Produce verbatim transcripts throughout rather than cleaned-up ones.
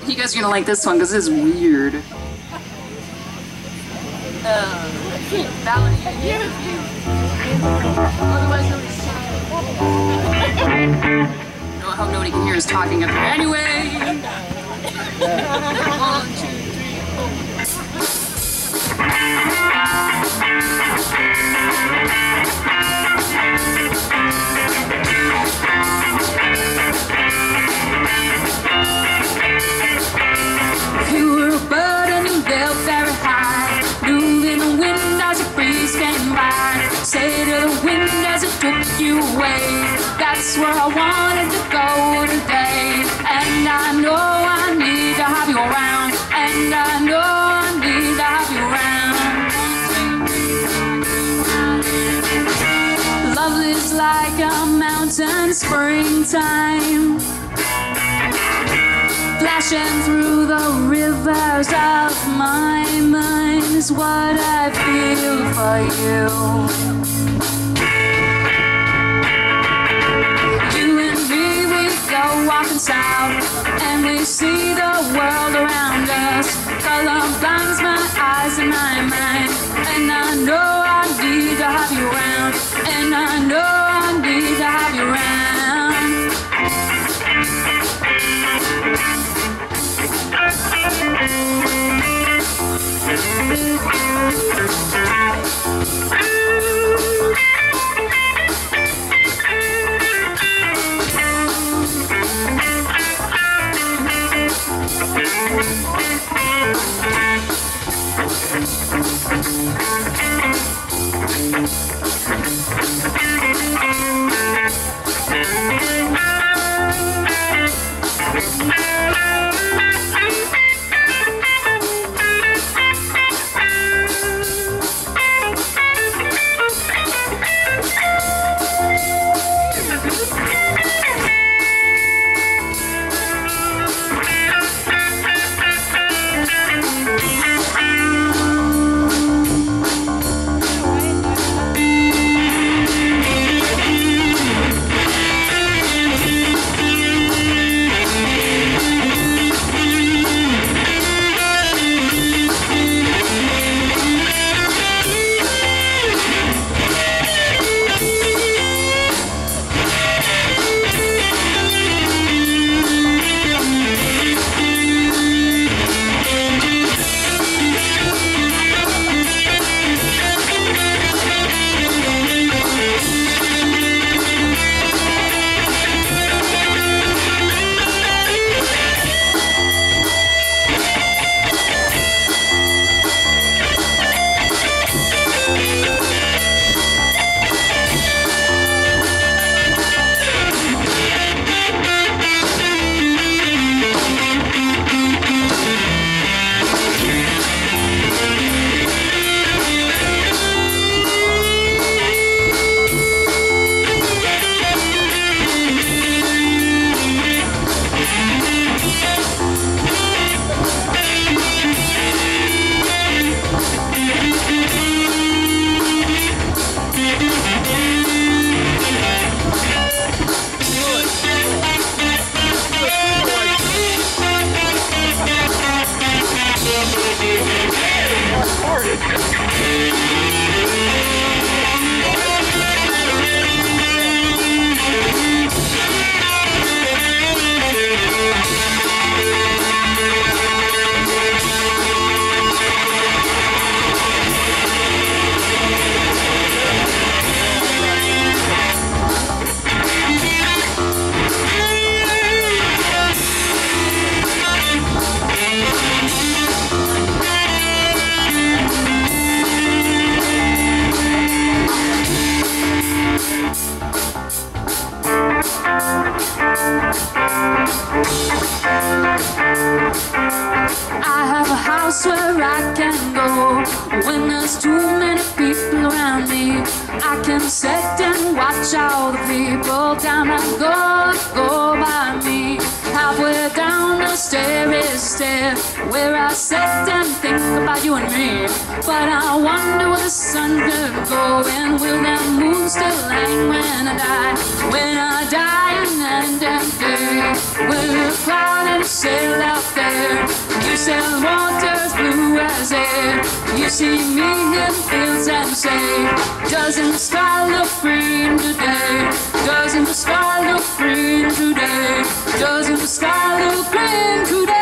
You guys are gonna like this one because it's weird. Uh, Ballad, otherwise known as no, I hope nobody can hear us talking up here. Anyway, one, two, You were a bird and you built very high, moving the wind as a breeze came by. Say to the wind as it took you away, that's where I wanted to go today. And I know I need to have you around, and I know I need to have you around. Love is like a mountain springtime, flashing through the rivers of my mind is what I feel for you. You and me, we go walking south, and we see the world around us. Color blinds my eyes and my mind, and I know I need to have you around, and I know I need to have you around. house where I can go when there's too many people around me. I can sit and watch all the people come and go, go by me. Halfway down the stair is stair, where I sit and think about you and me. But I wonder where the sun could go, and will that moon still hang when I die? When I die and end empty, will a cloud and sail out there? You sail waters blue as air. You see me in fields and say, doesn't the sky look green today? Doesn't the sky look green today? Doesn't the sky look green today?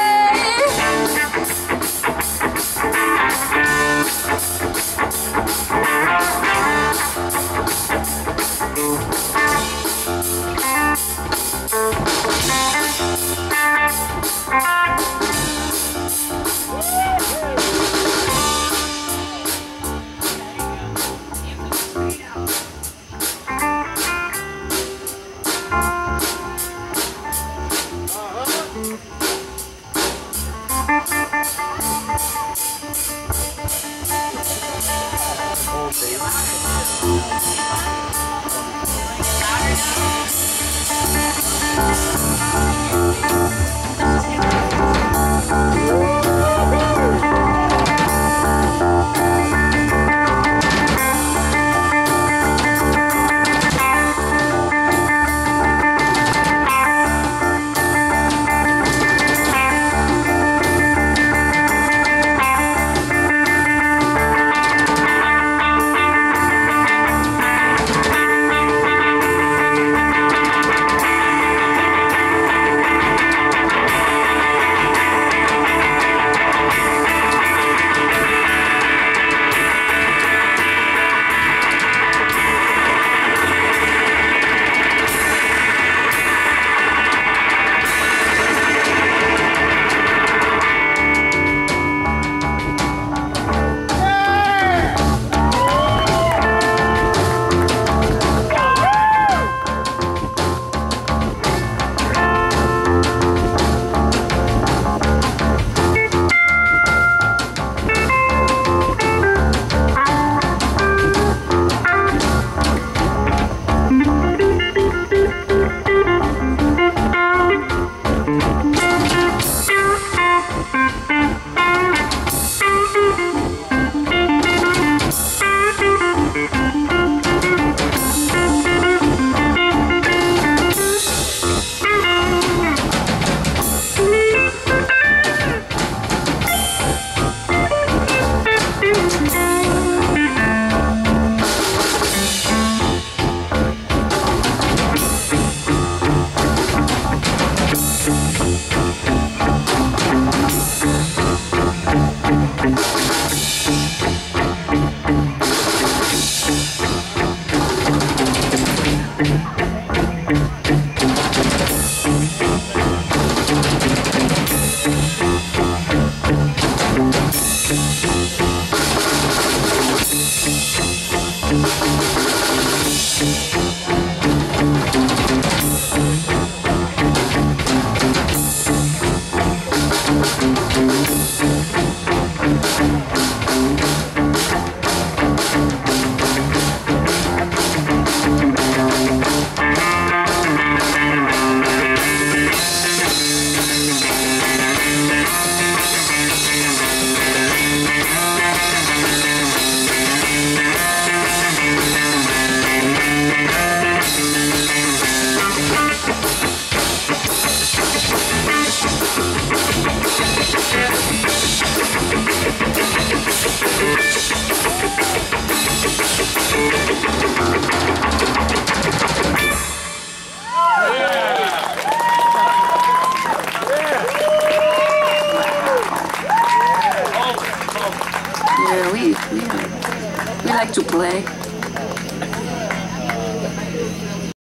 Yeah, we, we, we like to play.